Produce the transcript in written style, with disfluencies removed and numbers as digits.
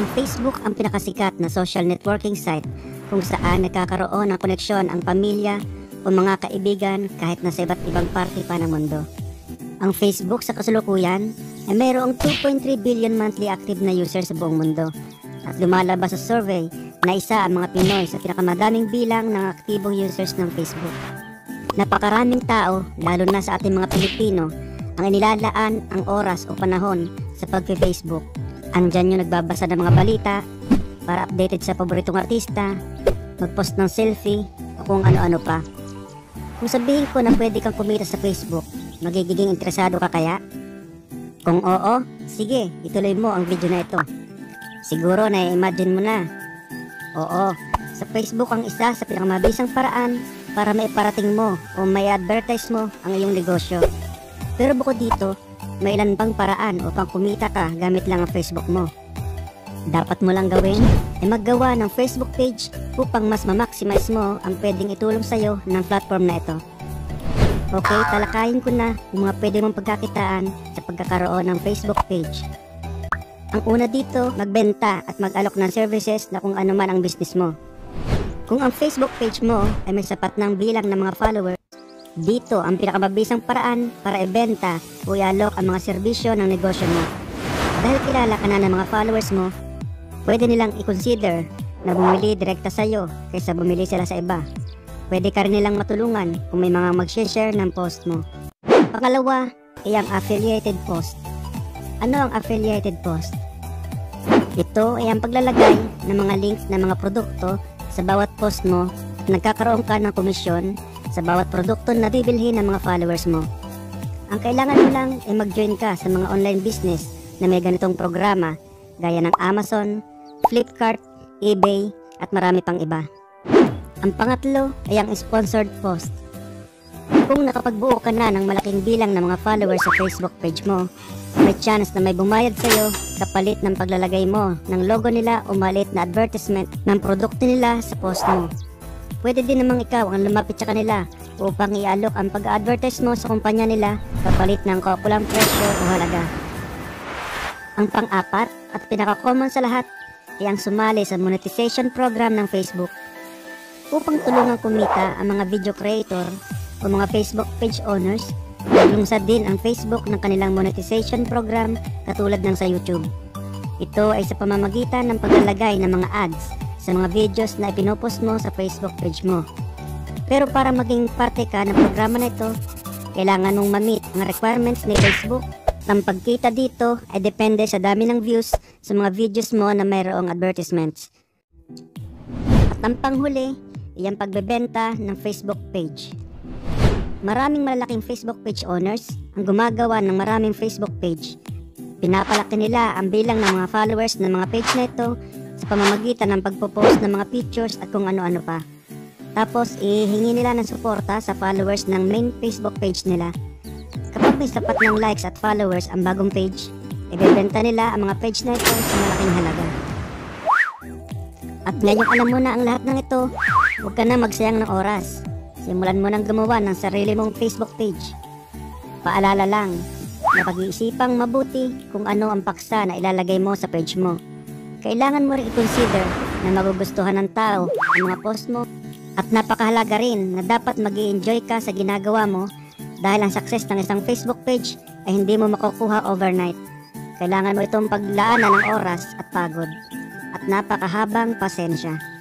Facebook ang pinakasikat na social networking site kung saan nagkakaroon ng koneksyon ang pamilya o mga kaibigan kahit nasa iba't ibang parte pa ng mundo. Ang Facebook sa kasalukuyan ay mayroong 2.3 billion monthly active na users sa buong mundo at lumalabas sa survey na isa ang mga Pinoy sa pinakamadaming bilang ng aktibong users ng Facebook. Napakaraming tao, lalo na sa ating mga Pilipino, ang inilalaan ang oras o panahon sa pag-Facebook. Andyan yung nagbabasa ng mga balita, para updated sa paboritong artista, mag-post ng selfie, o kung ano-ano pa. Kung sabihin ko na pwede kang kumita sa Facebook, magiging interesado ka kaya? Kung oo, sige, ituloy mo ang video na ito. Siguro na-imagine mo na. Oo, sa Facebook ang isa sa pinakamabisang paraan para maiparating mo o may advertise mo ang iyong negosyo. Pero bukod dito, may ilan pang paraan upang kumita ka gamit lang ang Facebook mo. Dapat mo lang gawin ay maggawa ng Facebook page upang mas ma-maximize mo ang pwedeng itulong sa'yo ng platform na ito. Okay, talakayin ko na yung mga pwede mong pagkakitaan sa pagkakaroon ng Facebook page. Ang una dito, magbenta at mag-alok ng services na kung ano man ang business mo. Kung ang Facebook page mo ay may sapat ng bilang ng mga followers, dito ang pinakamabisang paraan para ibenta o i-alok ang mga serbisyo ng negosyo mo. Dahil kilala ka na ng mga followers mo, pwede nilang i-consider na bumili direkta sa iyo kaysa bumili sila sa iba. Pwede ka rin nilang matulungan kung may mga mag-share ng post mo. Pangalawa ay ang affiliated post. Ano ang affiliated post? Ito ay ang paglalagay ng mga links ng mga produkto sa bawat post mo at nagkakaroon ka ng komisyon sa bawat produkto na bibilhin ng mga followers mo. Ang kailangan mo lang ay mag-join ka sa mga online business na may ganitong programa gaya ng Amazon, Flipkart, eBay at marami pang iba. Ang pangatlo ay ang sponsored post. Kung nakapagbuo ka na ng malaking bilang ng mga followers sa Facebook page mo, may chance na may bumayad sa'yo kapalit ng paglalagay mo ng logo nila o maliit na advertisement ng produkto nila sa post mo. Pwede din namang ikaw ang lumapit sa kanila upang i-alok ang pag-advertise mo sa kumpanya nila kapalit ng kaukulang presyo o halaga. Ang pang-apat at pinaka-common sa lahat ay ang sumali sa monetization program ng Facebook. Upang tulungan kumita ang mga video creator o mga Facebook page owners, naglungsad din ang Facebook ng kanilang monetization program katulad ng sa YouTube. Ito ay sa pamamagitan ng paglalagay ng mga ads sa mga videos na ipinopost mo sa Facebook page mo. Pero para maging parte ka ng programa na ito, kailangan mong ma-meet ang requirements ni Facebook. Ang pagkita dito ay depende sa dami ng views sa mga videos mo na mayroong advertisements. At ang panghuli ay ang pagbebenta ng Facebook page. Maraming malalaking Facebook page owners ang gumagawa ng maraming Facebook page. Pinapalaki nila ang bilang ng mga followers ng mga page na ito sa pamamagitan ng pagpo-post ng mga pictures at kung ano-ano pa. Tapos ihingi nila ng suporta sa followers ng main Facebook page nila. Kapag may sapat ng likes at followers ang bagong page, ibebenta nila ang mga page na ito sa malaking halaga. At ngayong alam mo na ang lahat ng ito, huwag ka na magsayang ng oras. Simulan mo nang gumawa ng sarili mong Facebook page. Paalala lang, na pag-iisipang mabuti kung ano ang paksa na ilalagay mo sa page mo. Kailangan mo rin i-consider na magugustuhan ng tao ang mga post mo at napakahalaga rin na dapat mag-i-enjoy ka sa ginagawa mo dahil ang success ng isang Facebook page ay hindi mo makukuha overnight. Kailangan mo itong paglaanan ng oras at pagod at napakahabang pasensya.